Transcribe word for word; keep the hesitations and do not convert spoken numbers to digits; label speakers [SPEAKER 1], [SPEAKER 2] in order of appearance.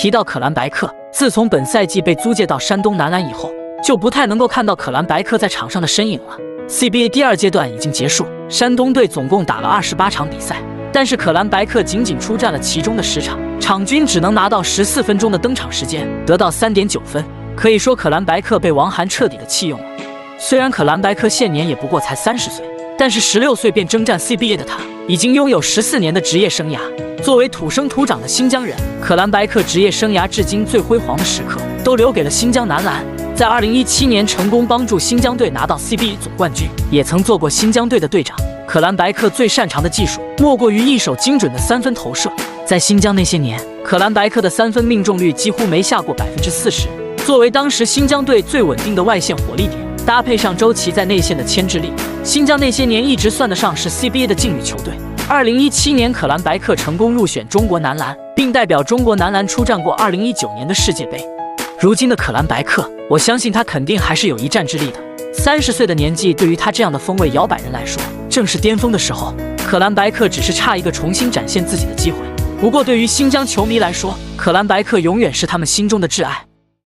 [SPEAKER 1] 提到可兰白克，自从本赛季被租借到山东男篮以后，就不太能够看到可兰白克在场上的身影了。C B A 第二阶段已经结束，山东队总共打了二十八场比赛，但是可兰白克仅仅出战了其中的十场，场均只能拿到十四分钟的登场时间，得到 三点九分。可以说可兰白克被王涵彻底的弃用了。虽然可兰白克现年也不过才三十岁，但是十六岁便征战 C B A 的他，已经拥有十四年的职业生涯。作为土生土长的新疆人，可兰白克职业生涯至今最辉煌的时刻都留给了新疆男篮。在二零一七年成功帮助新疆队拿到 C B A 总冠军，也曾做过新疆队的队长。可兰白克最擅长的技术莫过于一手精准的三分投射。在新疆那些年，可兰白克的三分命中率几乎没下过百分之四十。作为当时新疆队最稳定的外线火力点，搭配上周琦在内线的牵制力，新疆那些年一直算得上是 C B A 的劲旅球队。二零一七年，可兰白克成功入选中国男篮，并代表中国男篮出战过二零一九年的世界杯。如今的可兰白克，我相信他肯定还是有一战之力的。三十岁的年纪，对于他这样的锋卫摇摆人来说，正是巅峰的时候。可兰白克只是差一个重新展现自己的机会。不过，对于新疆球迷来说，可兰白克永远是他们心中的挚爱。